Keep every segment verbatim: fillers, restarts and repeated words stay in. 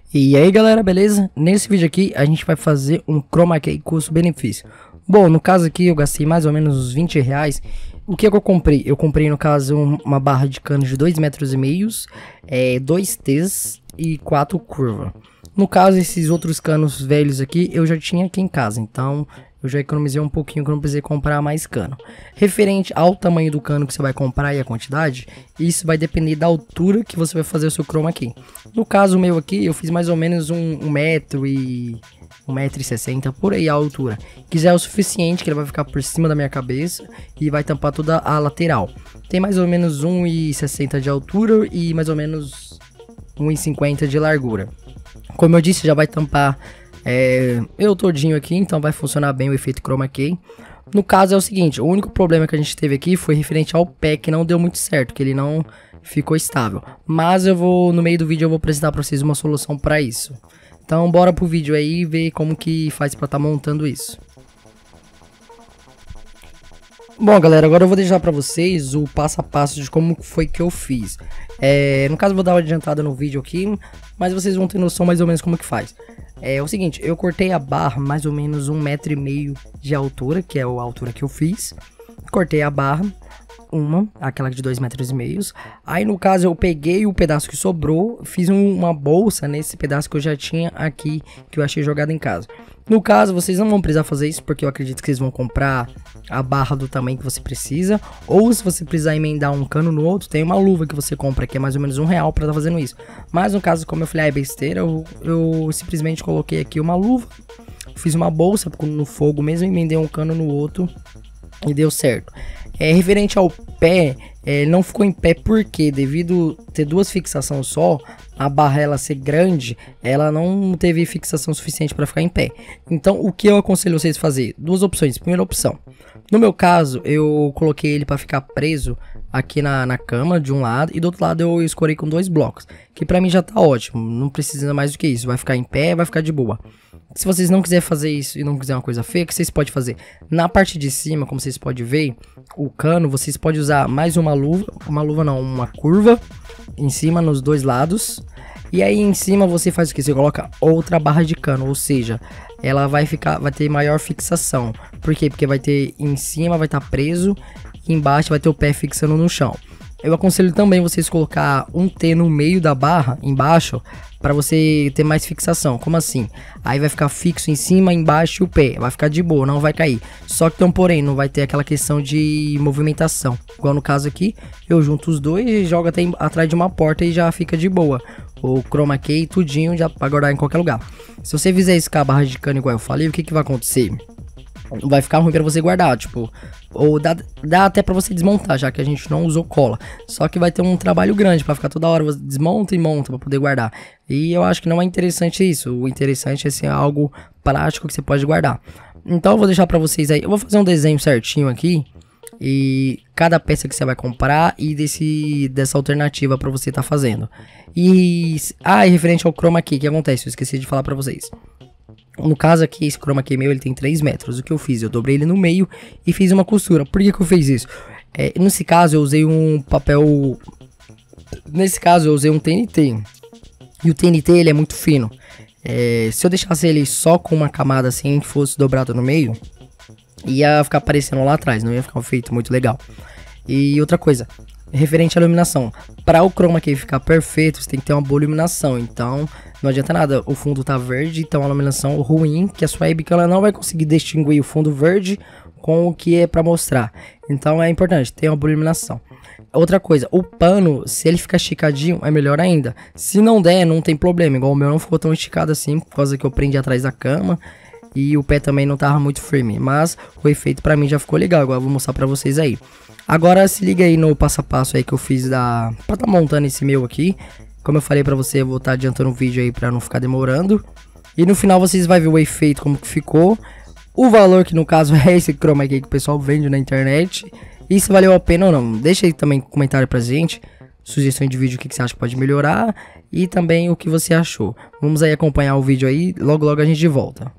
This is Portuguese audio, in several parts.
E aí galera, beleza? Nesse vídeo aqui a gente vai fazer um chroma key custo-benefício. Bom, no caso aqui eu gastei mais ou menos uns vinte reais. O que é que eu comprei? Eu comprei no caso um, uma barra de cano de dois metros e meio, é, dois T's e quatro curvas. No caso esses outros canos velhos aqui eu já tinha aqui em casa, então eu já economizei um pouquinho que eu não precisei comprar mais cano. Referente ao tamanho do cano que você vai comprar e a quantidade, isso vai depender da altura que você vai fazer o seu chroma key. No caso meu aqui, eu fiz mais ou menos um, um metro e... um metro e sessenta, por aí a altura. Que já é o suficiente, que ele vai ficar por cima da minha cabeça e vai tampar toda a lateral. Tem mais ou menos um e sessenta de altura e mais ou menos um e cinquenta de largura. Como eu disse, já vai tampar é, eu todinho aqui, então vai funcionar bem o efeito chroma key. No caso é o seguinte, o único problema que a gente teve aqui foi referente ao pé, que não deu muito certo, que ele não ficou estável. Mas eu vou, no meio do vídeo eu vou apresentar para vocês uma solução para isso. Então bora pro vídeo aí e ver como que faz para estar montando isso. Bom galera, agora eu vou deixar para vocês o passo a passo de como foi que eu fiz. É, no caso eu vou dar uma adiantada no vídeo aqui, mas vocês vão ter noção mais ou menos como que faz. É o seguinte, eu cortei a barra mais ou menos um metro e meio de altura, que é a altura que eu fiz. Cortei a barra, uma, aquela de dois metros e meio. Aí no caso eu peguei o pedaço que sobrou, fiz um, uma bolsa nesse pedaço que eu já tinha aqui, que eu achei jogado em casa. No caso vocês não vão precisar fazer isso, porque eu acredito que vocês vão comprar a barra do tamanho que você precisa. Ou se você precisar emendar um cano no outro, tem uma luva que você compra, que é mais ou menos um real pra estar fazendo isso. Mas no caso, como eu falei, ah, é besteira, eu, eu simplesmente coloquei aqui uma luva, fiz uma bolsa no fogo mesmo, emendei um cano no outro e deu certo. É, referente ao pé, é, não ficou em pé porque devido ter duas fixações só, a barra ela ser grande, ela não teve fixação suficiente para ficar em pé. Então o que eu aconselho vocês a fazer? Duas opções. Primeira opção, no meu caso eu coloquei ele para ficar preso aqui na, na cama de um lado e do outro lado eu escorei com dois blocos, que para mim já tá ótimo, não precisa mais do que isso, vai ficar em pé, vai ficar de boa. Se vocês não quiserem fazer isso e não quiserem uma coisa feia, o que vocês podem fazer? Na parte de cima, como vocês podem ver, o cano, vocês podem usar mais uma luva, uma luva não, uma curva em cima nos dois lados. E aí em cima você faz o que? Você coloca outra barra de cano, ou seja, ela vai ficar, vai ter maior fixação. Por quê? Porque vai ter em cima, vai estar preso, e embaixo vai ter o pé fixando no chão. Eu aconselho também vocês colocar um T no meio da barra, embaixo, para você ter mais fixação. Como assim? Aí vai ficar fixo em cima, embaixo e o pé. Vai ficar de boa, não vai cair. Só que tem um porém, não vai ter aquela questão de movimentação. Igual no caso aqui, eu junto os dois e jogo até atrás de uma porta e já fica de boa. O chroma key tudinho já para guardar em qualquer lugar. Se você fizer isso com a barra de cano igual eu falei, o que que vai acontecer? Vai ficar ruim pra você guardar, tipo, ou dá, dá até pra você desmontar, já que a gente não usou cola. Só que vai ter um trabalho grande pra ficar toda hora, você desmonta e monta pra poder guardar. E eu acho que não é interessante isso, o interessante é ser algo prático que você pode guardar. Então eu vou deixar pra vocês aí, eu vou fazer um desenho certinho aqui. E cada peça que você vai comprar e desse, dessa alternativa pra você tá fazendo. E, ah, e referente ao chroma key, o que acontece? Eu esqueci de falar pra vocês. No caso aqui, esse chroma key meu, ele tem três metros. O que eu fiz? Eu dobrei ele no meio e fiz uma costura. Por que que eu fiz isso? É, nesse caso, eu usei um papel... Nesse caso, eu usei um T N T. E o T N T, ele é muito fino. É, se eu deixasse ele só com uma camada assim, que fosse dobrado no meio, ia ficar aparecendo lá atrás. Não ia ficar um efeito muito legal. E outra coisa, referente à iluminação. Para o chroma key ficar perfeito, você tem que ter uma boa iluminação. Então, não adianta nada. O fundo tá verde, então a iluminação ruim, que a sua webcam ela não vai conseguir distinguir o fundo verde com o que é para mostrar. Então é importante ter uma boa iluminação. Outra coisa, o pano, se ele ficar esticadinho, é melhor ainda. Se não der, não tem problema. Igual o meu não ficou tão esticado assim, por causa que eu prendi atrás da cama. E o pé também não tava muito firme. Mas o efeito pra mim já ficou legal. Agora eu vou mostrar pra vocês aí. Agora se liga aí no passo a passo aí que eu fiz da... pra tá montando esse meu aqui. Como eu falei pra você, eu vou estar tá adiantando o vídeo aí pra não ficar demorando. E no final vocês vão ver o efeito, como que ficou. O valor que no caso é esse chroma key que o pessoal vende na internet. E se valeu a pena ou não. Deixa aí também um comentário pra gente. Sugestão de vídeo, o que, que você acha que pode melhorar. E também o que você achou. Vamos aí acompanhar o vídeo aí. Logo logo a gente volta.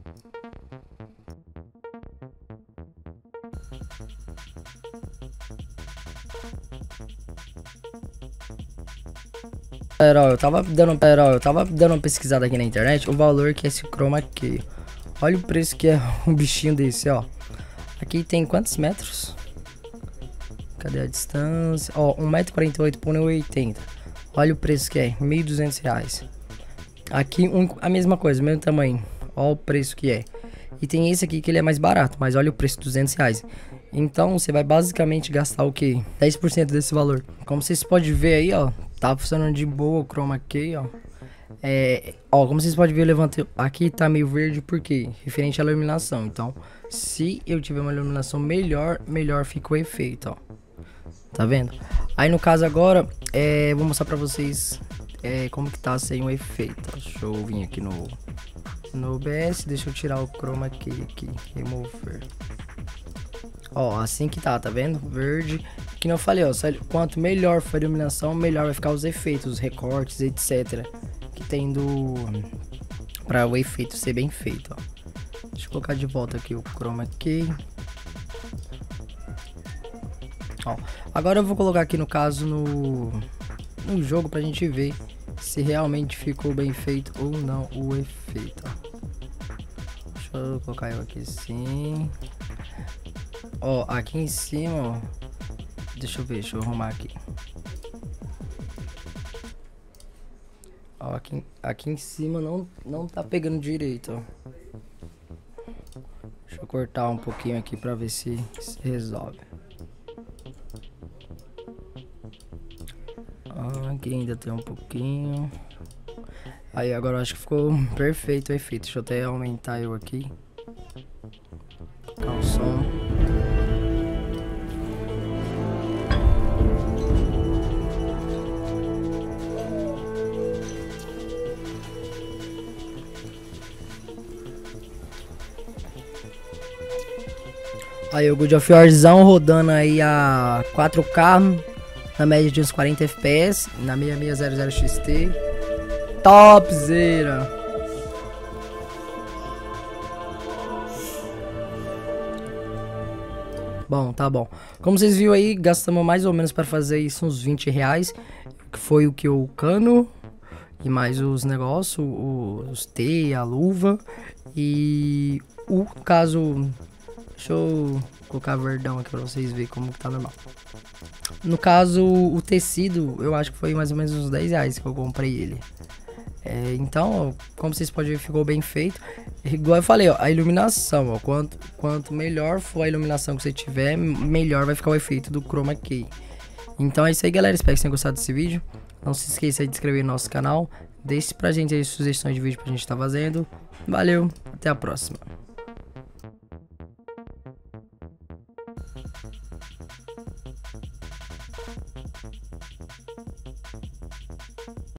Galera, ó, eu tava dando, galera, ó, eu tava dando uma pesquisada aqui na internet, o valor que é esse chroma key. Olha o preço que é um bichinho desse, ó. Aqui tem quantos metros? Cadê a distância? Ó, um metro e quarenta e oito por um e oitenta. Olha o preço que é, mil e duzentos reais. Aqui um, a mesma coisa, mesmo tamanho. Olha o preço que é. E tem esse aqui que ele é mais barato, mas olha o preço, duzentos reais. Então você vai basicamente gastar o que? dez por cento desse valor. Como vocês podem ver aí, ó, tá funcionando de boa o chroma key, ó. É, ó, como vocês podem ver, eu levantei. Aqui tá meio verde porque referente à iluminação. Então, se eu tiver uma iluminação melhor, melhor fica o efeito, ó. Tá vendo? Aí no caso agora, é, vou mostrar pra vocês é, como que tá sem o efeito. Ó. Deixa eu vir aqui no no O B S, deixa eu tirar o chroma key aqui, remover. Ó, assim que tá, tá vendo? Verde. Que não eu falei, ó, quanto melhor for a iluminação, melhor vai ficar os efeitos, os recortes, etcétera. Que tem do... pra o efeito ser bem feito, ó. Deixa eu colocar de volta aqui o chroma key. Ó, agora eu vou colocar aqui no caso no, no jogo pra gente ver se realmente ficou bem feito ou não o efeito, ó. Deixa eu colocar eu aqui assim. Ó, aqui em cima, ó. Deixa eu ver, deixa eu arrumar aqui. Ó, aqui, aqui em cima não, não tá pegando direito, ó. Deixa eu cortar um pouquinho aqui pra ver se, se resolve. Aqui ainda tem um pouquinho. Aí agora eu acho que ficou perfeito o efeito. Deixa eu até aumentar eu aqui. Colocar o som. Aí o God of Warzão rodando aí a quatro K. Na média de uns quarenta F P S, na sessenta e seis zero zero X T. Topzera. Bom, tá bom. Como vocês viram aí, gastamos mais ou menos para fazer isso uns vinte reais. Que foi o que o cano e mais os negócios, os T, a luva. E o caso... Deixa eu colocar verdão aqui pra vocês verem como que tá normal. No caso, o tecido, eu acho que foi mais ou menos uns dez reais que eu comprei ele. É, então, como vocês podem ver, ficou bem feito. Igual eu falei, ó, a iluminação, ó, quanto, quanto melhor for a iluminação que você tiver, melhor vai ficar o efeito do chroma key. Então é isso aí, galera. Espero que vocês tenham gostado desse vídeo. Não se esqueça de se inscrever no nosso canal. Deixe pra gente aí sugestões de vídeo pra gente estar fazendo. Valeu, até a próxima.